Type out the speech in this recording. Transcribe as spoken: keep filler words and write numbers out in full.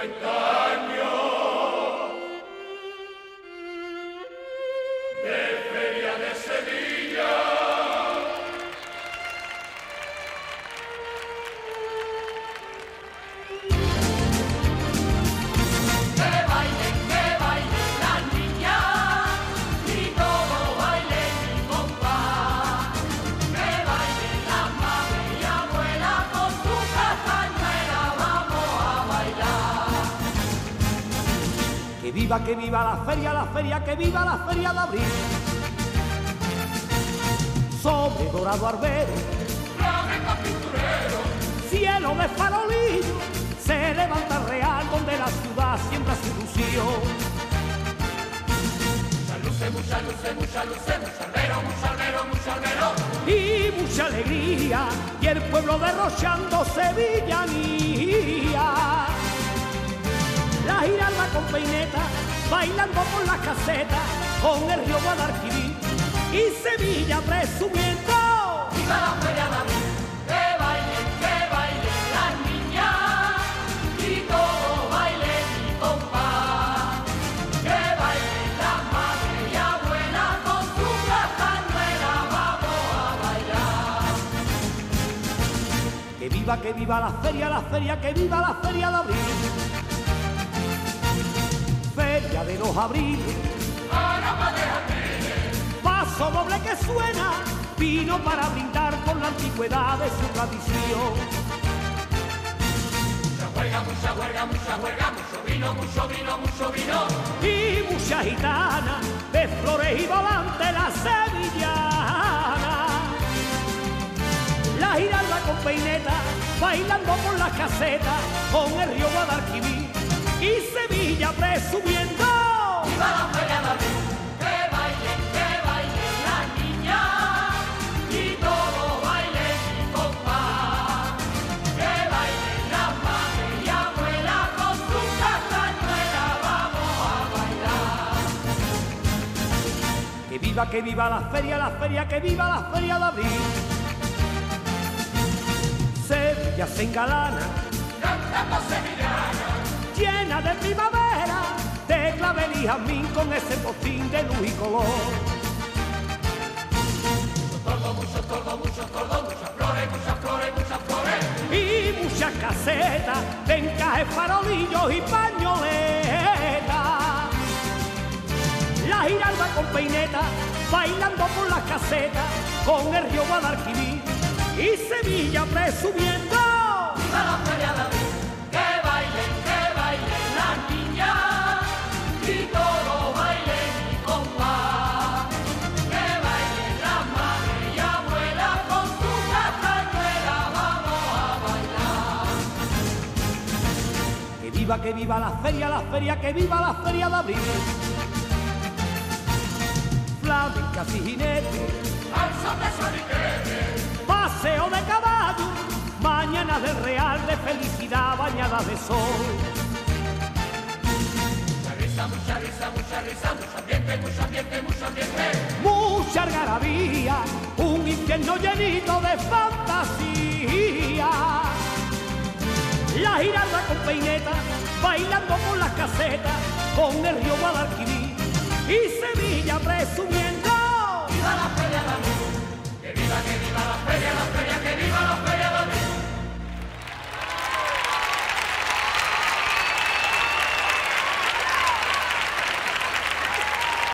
cincuenta años de Feria de Sevilla. Que bailen, que bailen las niñas y todo baile mi compás. Que bailen las madres y abuelas con su castañuela, vamos a bailar. Que viva, que viva la feria, la feria, que viva la feria de abril. Sobre dorado arbero, Flamenco con pinturero, cielo de farolillo, se levanta el real donde la ciudad siembra su ilusión. mucha luce, mucha luce, mucha luce, mucha albero, mucha albero, mucha albero. Y mucha alegría, y el pueblo derrochando sevillanía. La giralda con peineta, bailando por las casetas, con el río Guadalquivir y Sevilla presumiendo. Viva la feria de abril, que bailen, que bailen las niñas y todo baile mi compás. Que bailen las madres y abuelas con su castañuela, vamos a bailar. Que viva, que viva la feria, la feria, que viva la feria de abril. Feria de los abriles, Arapa de jardines, paso doble que suena, vino para brindar con la antigüedad de su tradición. mucha huelga, mucha huelga, mucha huelga, mucho vino, mucho vino, mucho vino. Y mucha gitana, de flores y volante la sevillana. La giralda con peineta, bailando por las casetas, con el río Guadalquivir y Sevilla presumiendo. Viva la feria de abril, que bailen, que bailen las niñas y todo baile mi compás. Que bailen las madres y abuelas con su castañuela, vamos a bailar. Que viva, que viva la feria, la feria, que viva la feria de abril. Sevilla se engalana, Cantando sevillana, llena de primavera, de clavel y jazmín con ese postín de luz y color. tordo, muchos tordos, muchos tordos, muchas flores, muchas flores, muchas flores. Y muchas casetas de encaje, farolillos y pañoletas. La giralda con peineta, bailando por las casetas, con el río Guadalquivir y Sevilla presumiendo. Viva la feria de abril, que bailen, que bailen las niñas y todo baile mi compás. Que bailen las madres y abuelas con su castañuela, vamos a bailar. Que viva, que viva la feria, la feria, que viva la feria de abril. Flamencas y jinetes, Al son de soniquetes, paseo de caballo, mañana del real de felicidad bañada de sol. mucha risa, mucha risa, mucha risa, mucho ambiente, mucho ambiente, mucho ambiente. Mucha algarabía, un infierno llenito de fantasía. La giralda con peineta, bailando por las casetas, con el río Guadalquivir y Sevilla presumiendo. Viva la feria de abril, que viva, que viva la feria, la feria